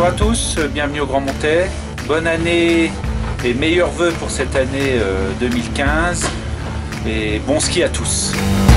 Bonjour à tous, bienvenue au Grand Montais. Bonne année et meilleurs vœux pour cette année 2015. Et bon ski à tous.